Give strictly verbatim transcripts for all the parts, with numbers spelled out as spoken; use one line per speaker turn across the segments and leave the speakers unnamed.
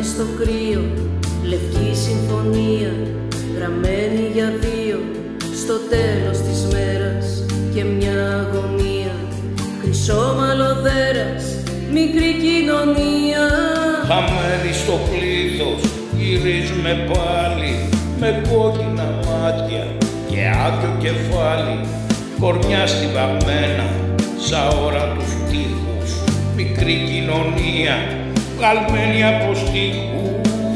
στο κρύο, λευκή συμφωνία, γραμμένη για δύο, στο τέλος της μέρας και μια αγωνία. Χρυσόμαλο δέρας, μικρή κοινωνία.
Χαμένοι στο πλήθος, γυρίζουμε πάλι, με κόκκινα μάτια και άδειο κεφάλι. Κορμιά στη βαμμένα, σαν ώρα τους τείχους, μικρή κοινωνία, βγαλμένη από στίχους.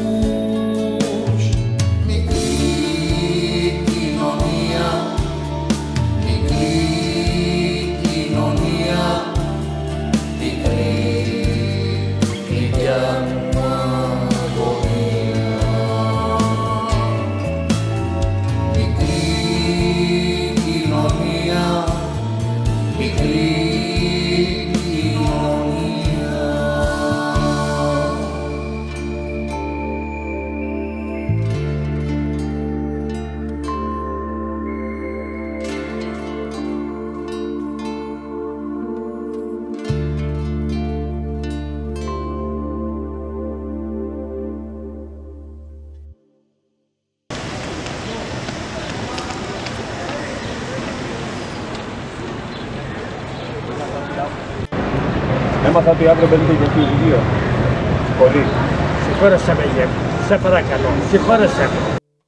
Έμαθα ότι αύριο μπαίνετε για δύο. Πολύ.
Συγχώρεσέ με, γε. Σε παρακαλώ. Συγχώρεσέ με.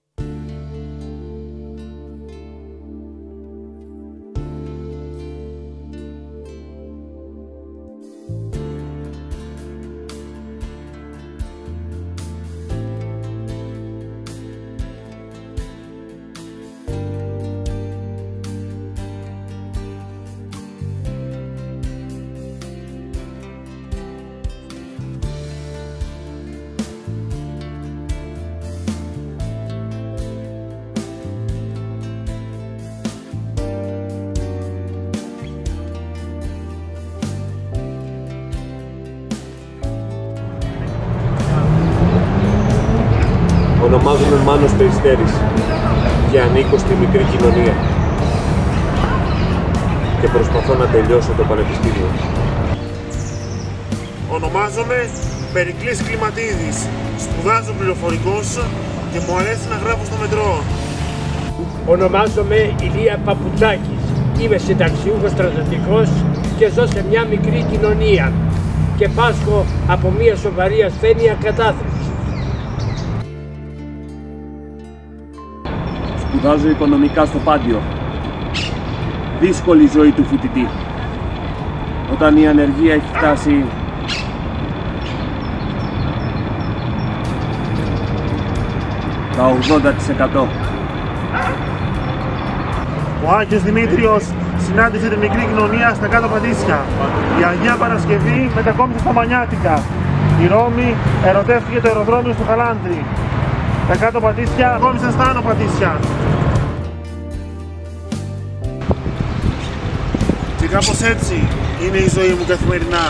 Ονομάζομαι Μάνος Περιστέρης και ανήκω στη μικρή κοινωνία και προσπαθώ να τελειώσω το πανεπιστήμιο.
Ονομάζομαι Περικλής Κλιματίδης, σπουδάζω πληροφορικός και μου αρέσει να γράφω στο μετρό.
Ονομάζομαι Ηλία Παπουτσάκης, είμαι συνταξιούχος στρατιωτικός και ζω σε μια μικρή κοινωνία και πάσχω από μια σοβαρή ασθένεια κατάθλιψης.
Σπουδάζω οικονομικά στο Πάντιο. Δύσκολη ζωή του φοιτητή. Όταν η ανεργία έχει φτάσει τα ογδόντα τοις εκατό.
Ο Άγιος Δημήτριος συνάντησε τη μικρή κοινωνία στα κάτω Πατήσια. Η Αγία Παρασκευή μετακόμισε στα Μανιάτικα. Η Ρώμη ερωτεύτηκε το αεροδρόμιο στο Καλάνδρι. Τα κάτω Πατήσια κόμισαν στα άνω Πατήσια. Και κάπως έτσι είναι η ζωή μου καθημερινά.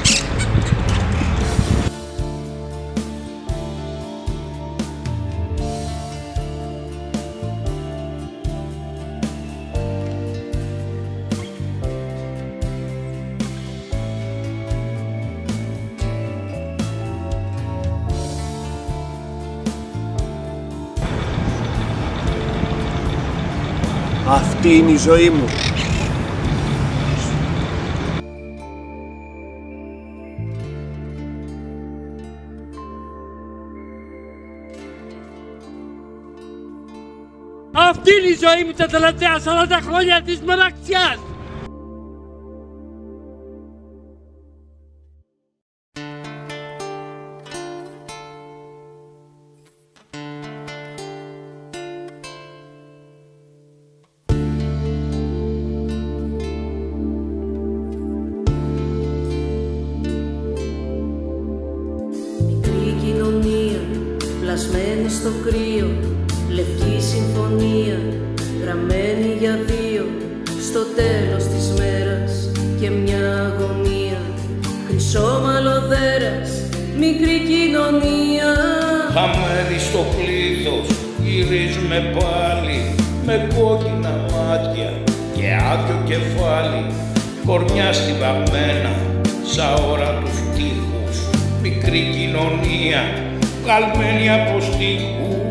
Αυτή είναι η ζωή μου.
Αυτή είναι η ζωή μου τα τελευταία σαράντα χρόνια της μεραξιάς.
Μικρή κοινωνία, πλασμένη στο κρύο, λευκή συμφωνία, γραμμένη για δύο, στο τέλος της μέρας και μια αγωνία. Χρυσόμαλο δέρας, μικρή κοινωνία.
Χαμένοι στο πλήθος, γυρίζουμε πάλι, με κόκκινα μάτια και άδειο κεφάλι. Κορμιά στη βαμμένα, σαν ώρα τους τείχους, μικρή κοινωνία, βγαλμένη από στίχους